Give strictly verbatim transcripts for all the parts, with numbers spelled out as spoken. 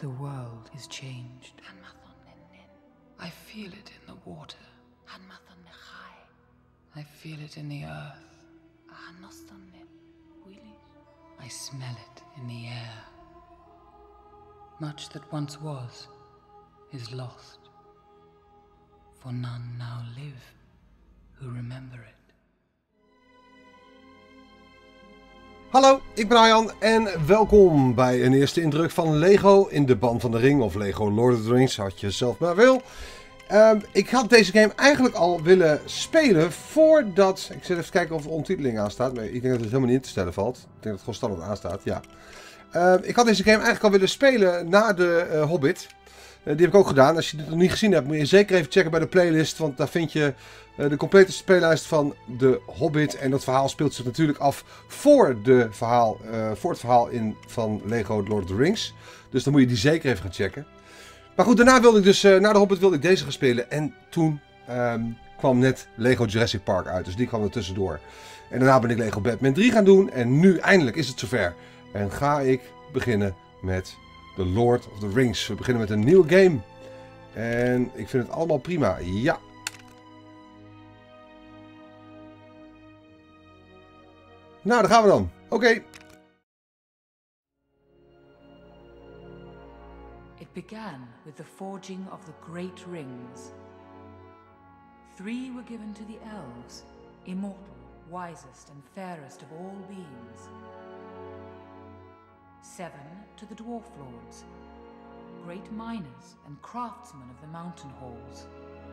The world is changed. I feel it in the water. I feel it in the earth. I smell it in the air. Much that once was is lost. For none now live who remember it. Hallo, ik ben Arjan en welkom bij een eerste indruk van Lego in de Band van de Ring. Of Lego Lord of the Rings, had je zelf maar wil. Uh, ik had deze game eigenlijk al willen spelen voordat... Ik zit even kijken of er ondertiteling aan staat. Maar ik denk dat het helemaal niet in te stellen valt. Ik denk dat het gewoon standaard aanstaat, ja. Uh, ik had deze game eigenlijk al willen spelen na de uh, Hobbit. Uh, die heb ik ook gedaan. Als je dit nog niet gezien hebt, moet je zeker even checken bij de playlist. Want daar vind je uh, de complete speellijst van de Hobbit. En dat verhaal speelt zich natuurlijk af voor, de verhaal, uh, voor het verhaal in, van Lego Lord of the Rings. Dus dan moet je die zeker even gaan checken. Maar goed, daarna wilde ik dus, uh, na de Hobbit wilde ik deze gaan spelen. En toen um, kwam net Lego Jurassic Park uit. Dus die kwam er tussendoor. En daarna ben ik Lego Batman drie gaan doen. En nu eindelijk is het zover. En ga ik beginnen met The Lord of the Rings. We beginnen met een nieuwe game. En ik vind het allemaal prima. Ja. Nou, daar gaan we dan. Oké. Okay. It began with the forging of the great rings. Three were given to the elves, immortal, wisest and fairest of all beings. Seven to the dwarf lords, great miners and craftsmen of the mountain halls.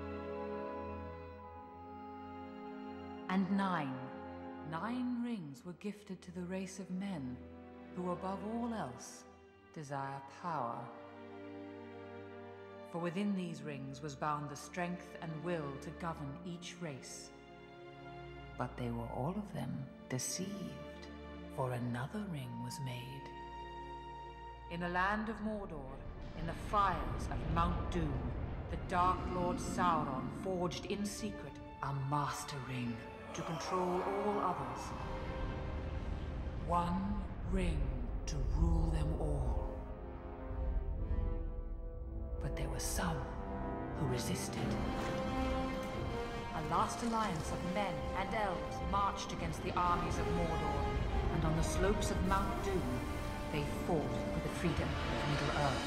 And nine, nine rings were gifted to the race of men, who above all else desire power. For within these rings was bound the strength and will to govern each race. But they were all of them deceived, for another ring was made. In the land of Mordor, in the fires of Mount Doom, the Dark Lord Sauron forged in secret a master ring to control all others. One ring to rule them all. But there were some who resisted. A last alliance of men and elves marched against the armies of Mordor, and on the slopes of Mount Doom, they fought for the freedom of Middle-earth.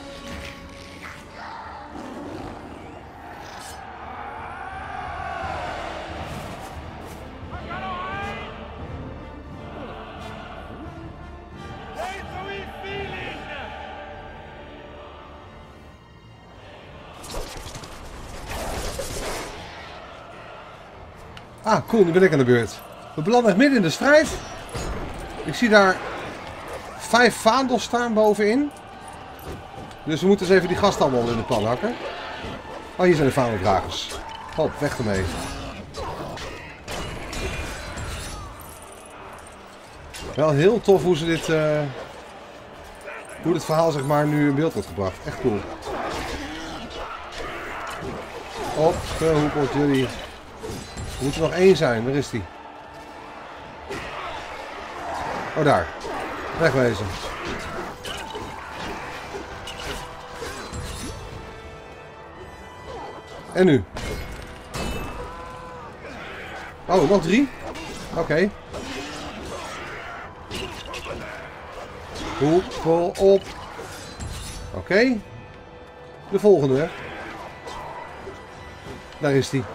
Ah, cool, nu ben ik aan de beurt. We belanden echt midden in de strijd. Ik zie daar vijf vaandels staan bovenin. Dus we moeten eens even die gasten allemaal in de pan hakken. Oh, hier zijn de vaandeldragers. Hop, weg ermee. Wel heel tof hoe ze dit... Uh, hoe dit verhaal zeg maar nu in beeld wordt gebracht. Echt cool. Opgehoepeld jullie. Er moet er nog één zijn. Waar is die? Oh, daar. Wegwezen. En nu? Oh, nog drie? Oké. Okay. Hoepel op. Oké. Okay. De volgende. Daar is die.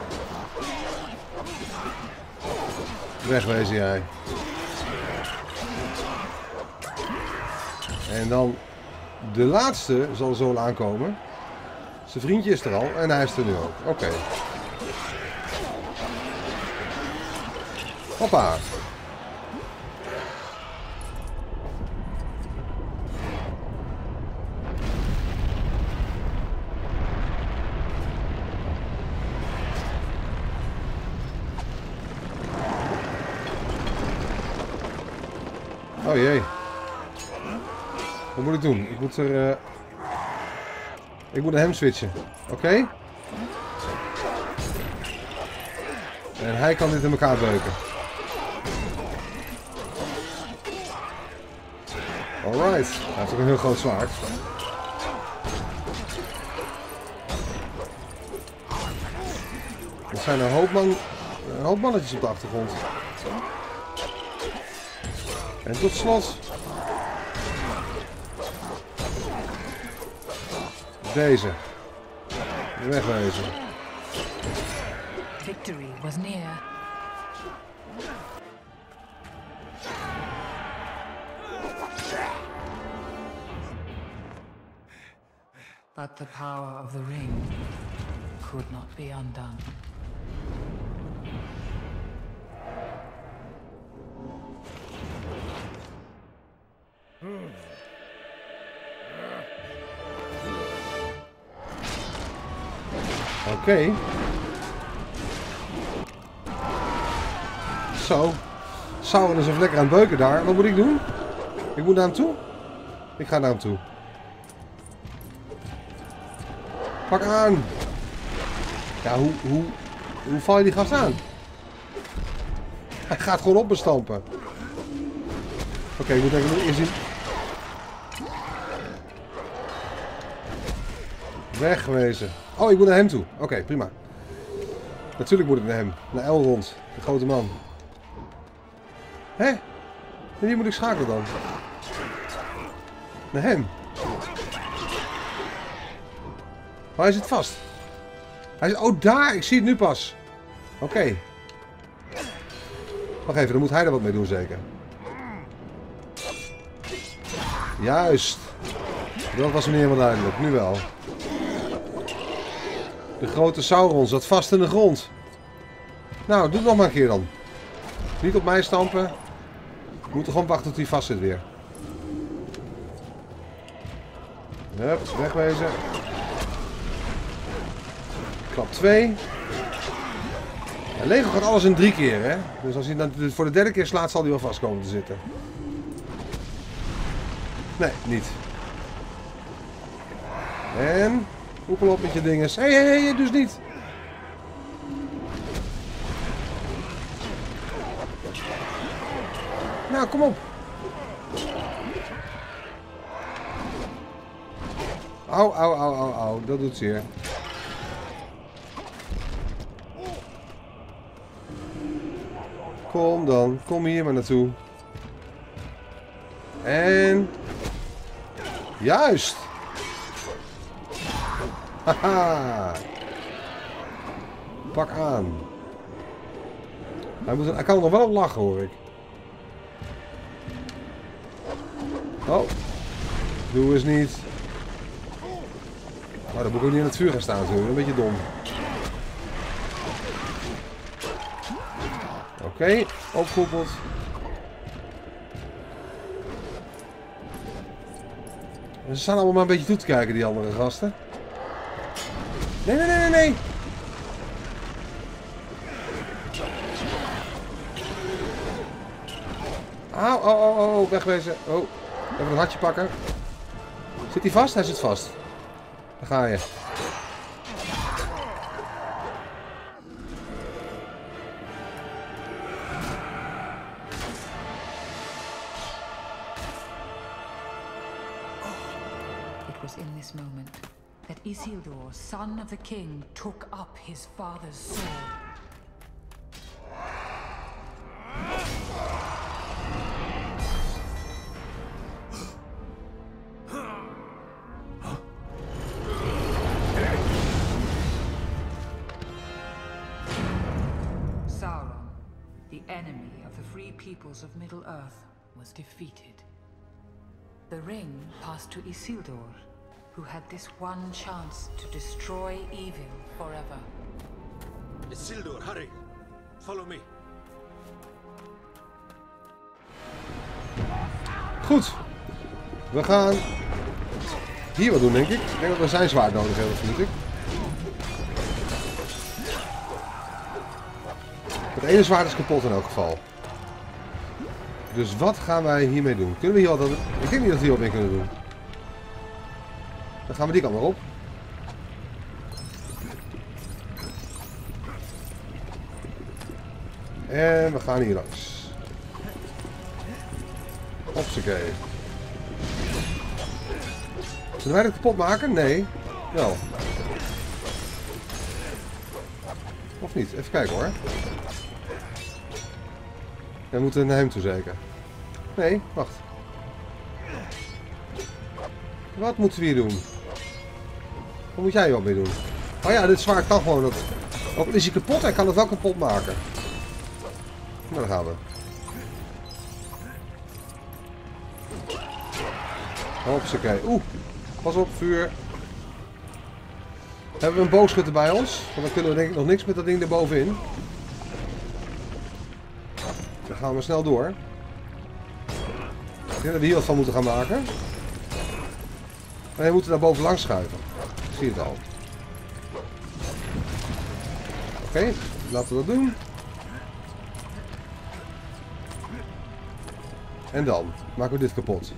Wegwezen jij. En dan de laatste zal zo wel aankomen. Zijn vriendje is er al en hij is er nu ook. Oké. Okay. Hoppa. Oh jee. Wat moet ik doen? Ik moet er... Uh... Ik moet naar hem switchen. Oké. Okay. En hij kan dit in elkaar beuken. Alright. Hij heeft ook een heel groot zwaard. zijn er hoopman, een hoop mannetjes op de achtergrond. En tot slot... Deze. Wegwezen. Victory was near. But the power of the ring could not be undone. Oké. Okay. Zo. Sauron is even lekker aan het beuken daar. Wat moet ik doen? Ik moet naar hem toe? Ik ga naar hem toe. Pak aan! Ja, hoe, hoe, hoe val je die gast aan? Hij gaat gewoon op me stampen. Oké, okay, ik moet even eerst zien. Wegwezen. Oh, ik moet naar hem toe. Oké, okay, prima. Natuurlijk moet ik naar hem. Naar Elrond, de grote man. Hé? Wie moet ik schakelen dan? Naar hem. Oh, hij zit vast. Hij zit... Oh, daar! Ik zie het nu pas. Oké. Okay. Wacht even, dan moet hij er wat mee doen zeker. Juist. Dat was me niet helemaal duidelijk. Nu wel. De grote Sauron zat vast in de grond. Nou, doe het nog maar een keer dan. Niet op mij stampen. We moeten gewoon wachten tot hij vast zit weer. Hup, wegwezen. Klap twee. Ja, Lego gaat alles in drie keer, hè. Dus als hij dan voor de derde keer slaat, zal hij wel vast komen te zitten. Nee, niet. En... Hoepel op met je dinges. Hé, hé, hé, dus niet. Nou, kom op. Au, au, au, au, au. Dat doet zeer. Kom dan. Kom hier maar naartoe. En... Juist. Haha. Pak aan. Hij, moet, hij kan er nog wel op lachen, hoor ik. Oh. Doe eens niet. Oh, dan moet ik ook niet in het vuur gaan staan, zo. Een beetje dom. Oké, okay, opgekoppeld. Ze staan allemaal maar een beetje toe te kijken, die andere gasten. Nee, nee, nee, nee, nee. Au, au, au, au, wegwezen. Oh, even een hartje pakken. Zit hij vast? Hij zit vast. Daar ga je. It was in this moment that Isildur, son of the king, took up his father's sword. Sauron, the enemy of the free peoples of Middle-earth, was defeated. The ring passed to Isildur, who had this one chance to destroy evil forever. Isildur, hurry! Follow me. Goed. We gaan hier wat doen, denk ik. Ik denk dat we zijn zwaard nodig hebben, vind ik. Het ene zwaard is kapot in elk geval. Dus wat gaan wij hiermee doen? Kunnen we hier wat... Ik denk niet dat we hier wat mee kunnen doen. Dan gaan we die kant maar op. En we gaan hier langs. Hopsakee. Zullen wij dat kapot maken? Nee. Wel. Of niet? Even kijken hoor. We moeten naar hem toe zeker. Nee, wacht. Wat moeten we hier doen? Wat moet jij hier wat mee doen? Oh ja, dit zwaard kan gewoon. Dat... Ook al is hij kapot, hij kan het wel kapot maken. Nou, daar gaan we. Hopsakee. Oeh, pas op, vuur. Hebben we een boogschutter bij ons? Want dan kunnen we denk ik nog niks met dat ding erbovenin. Dan gaan we snel door. Ik denk dat we hier wat van moeten gaan maken. En we moeten daar boven langs schuiven. Ik zie het al. Oké, okay, laten we dat doen. En dan maken we dit kapot.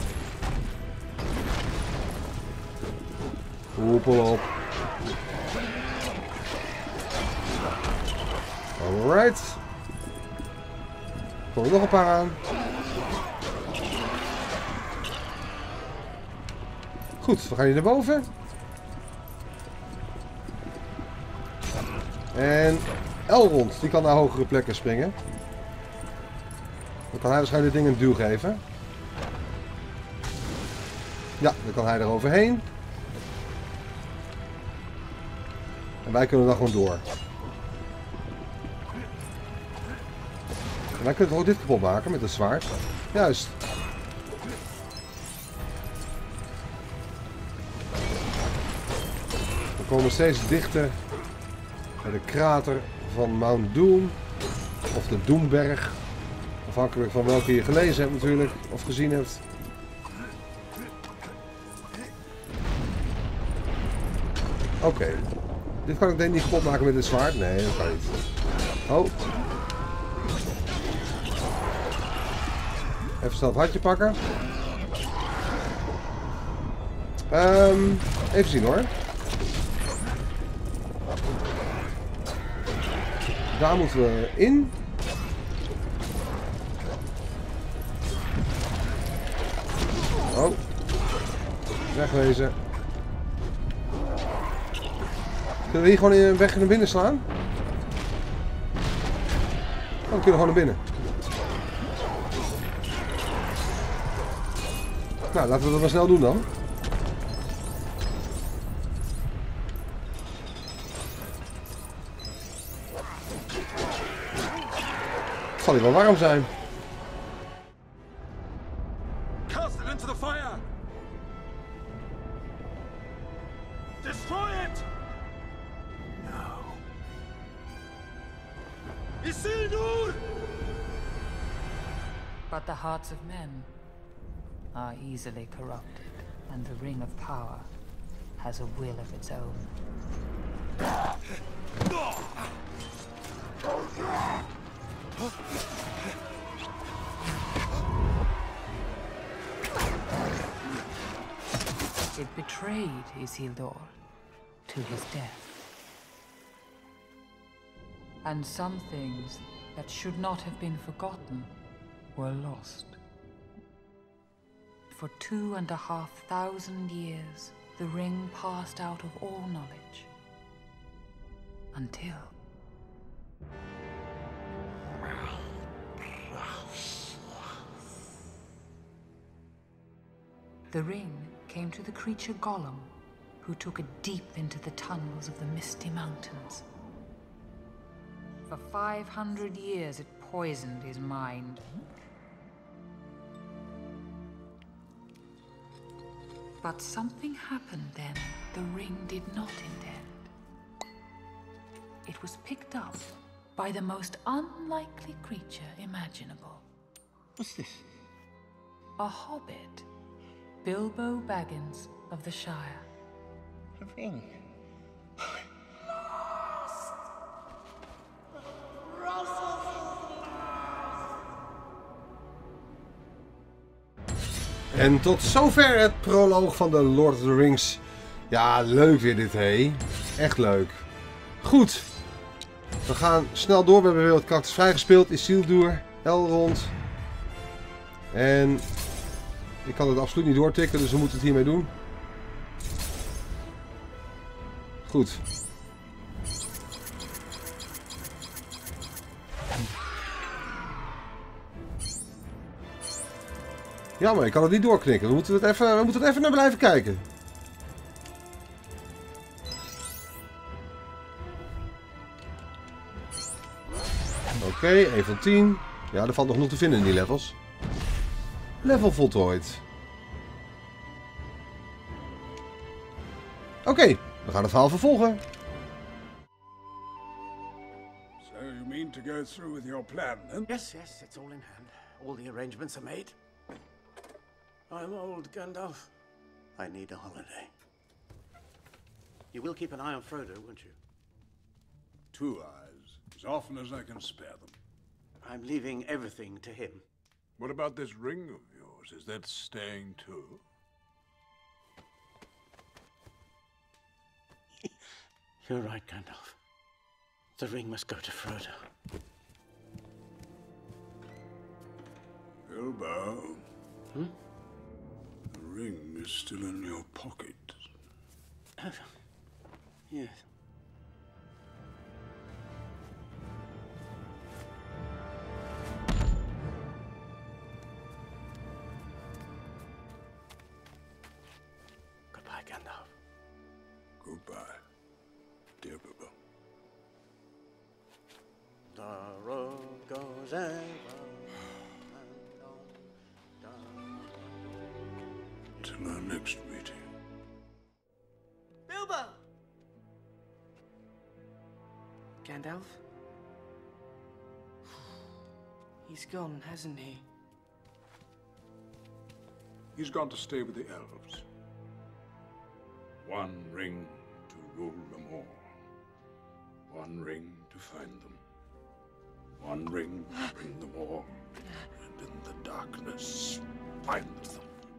Hoepel op. Alright. Er komen nog een paar aan. Goed, we gaan hier naar boven. En Elrond, die kan naar hogere plekken springen. Dan kan hij waarschijnlijk dit ding een duw geven. Ja, dan kan hij er overheen. En wij kunnen dan gewoon door. En wij kunnen ook dit kapot maken met een zwaard. Juist. We komen steeds dichter bij de krater van Mount Doom. Of de Doemberg. Afhankelijk van welke je gelezen hebt natuurlijk. Of gezien hebt. Oké. Okay. Dit kan ik denk ik niet kapot maken met dit zwaard. Nee, dat kan niet. Oh. Even snel het hartje pakken. Um, even zien hoor. Daar moeten we in. Oh. Wegwezen. Kunnen we hier gewoon een weg naar binnen slaan? Oh, we kunnen gewoon naar binnen. Nou, laten we dat maar snel doen dan. Het zal hier wel warm zijn. Cast it into the fire! Destroy it! No. Isildur! But the hearts of men are easily corrupted, and the Ring of Power has a will of its own. It betrayed Isildur to his death. And some things that should not have been forgotten were lost. For two and a half thousand years, the ring passed out of all knowledge. Until... The ring came to the creature Gollum, who took it deep into the tunnels of the Misty Mountains. For five hundred years it poisoned his mind. But something happened then the ring did not intend. It was picked up by the most unlikely creature imaginable. What's this? A hobbit, Bilbo Baggins of the Shire. A ring. En tot zover het proloog van de Lord of the Rings. Ja, leuk weer dit, hé. Echt leuk. Goed. We gaan snel door. We hebben weer wat karakters vrijgespeeld. Isildur, Elrond. En ik kan het absoluut niet doortikken, dus we moeten het hiermee doen. Goed. Jammer, ik kan het niet doorknikken. We moeten het even, we moeten het even naar blijven kijken. Oké, okay, één van tien. Ja, er valt nog genoeg te vinden in die levels. Level voltooid. Oké, okay, we gaan het verhaal vervolgen. So you mean to go through with your plan, then? Yes, yes, it's all in hand. All the arrangements are made. I'm old, Gandalf. I need a holiday. You will keep an eye on Frodo, won't you? Two eyes, as often as I can spare them. I'm leaving everything to him. What about this ring of yours? Is that staying too? You're right, Gandalf. The ring must go to Frodo. Bilbo. Hmm? The ring is still in your pocket. Oh, yes. Goodbye, Gandalf. Goodbye, dear Bilbo. The road goes ever and on down. Till our next meeting. Bilbo! Gandalf? He's gone, hasn't he? He's gone to stay with the elves. One ring to rule them all. One ring to find them. One ring to bring them all. And in the darkness, find them.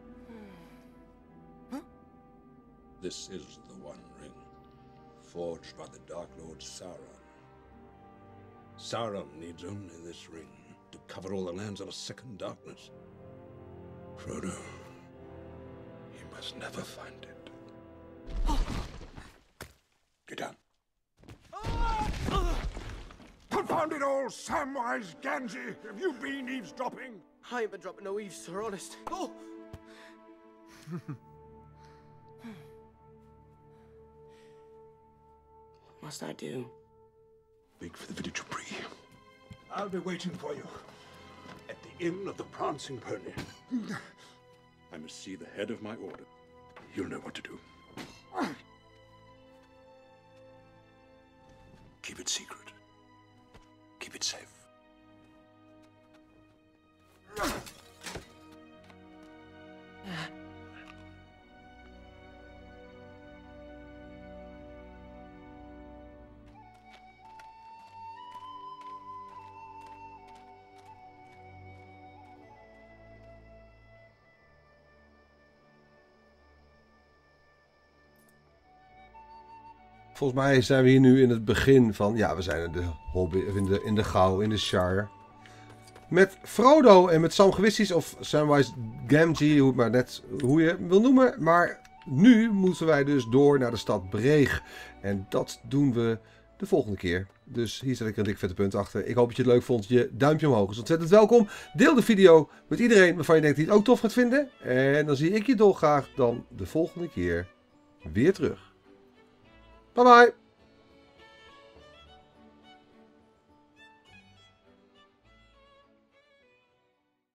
This is the One Ring, forged by the Dark Lord Sauron. Sauron needs only this ring to cover all the lands of a second darkness. Frodo, he must never find it. Get down. Confound it all, Samwise Gamgee! Have you been eavesdropping? I ain't been dropping no eaves, sir, honest. Oh! What must I do? Make for the village of Bree. I'll be waiting for you at the Inn of the Prancing Pony. I must see the head of my order. You'll know what to do. Keep it secret. Keep it safe. Volgens mij zijn we hier nu in het begin van... Ja, we zijn in de Hobbit, in de, in de Gauw, in de Shire. Met Frodo en met Sam Gewissies of Samwise Gamgee, hoe, maar net, hoe je hem wil noemen. Maar nu moeten wij dus door naar de stad Breeg. En dat doen we de volgende keer. Dus hier zet ik een dik vette punt achter. Ik hoop dat je het leuk vond. Je duimpje omhoog is ontzettend welkom. Deel de video met iedereen waarvan je denkt die het ook tof gaat vinden. En dan zie ik je dolgraag dan de volgende keer weer terug. Bye bye!